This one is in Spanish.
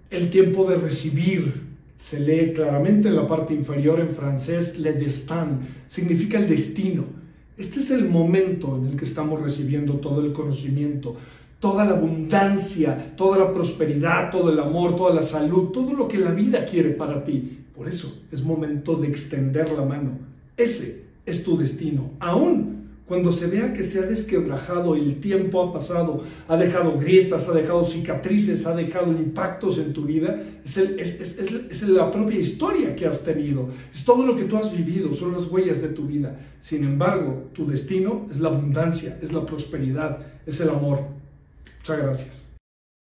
el tiempo de recibir. Se lee claramente en la parte inferior en francés, le destin, significa el destino. Este es el momento en el que estamos recibiendo todo el conocimiento, toda la abundancia, toda la prosperidad, todo el amor, toda la salud, todo lo que la vida quiere para ti. Por eso es momento de extender la mano. Ese es tu destino. Aún cuando se vea que se ha desquebrajado, el tiempo ha pasado, ha dejado grietas, ha dejado cicatrices, ha dejado impactos en tu vida, es la propia historia que has tenido, es todo lo que tú has vivido, son las huellas de tu vida. Sin embargo, tu destino es la abundancia, es la prosperidad, es el amor. Muchas gracias.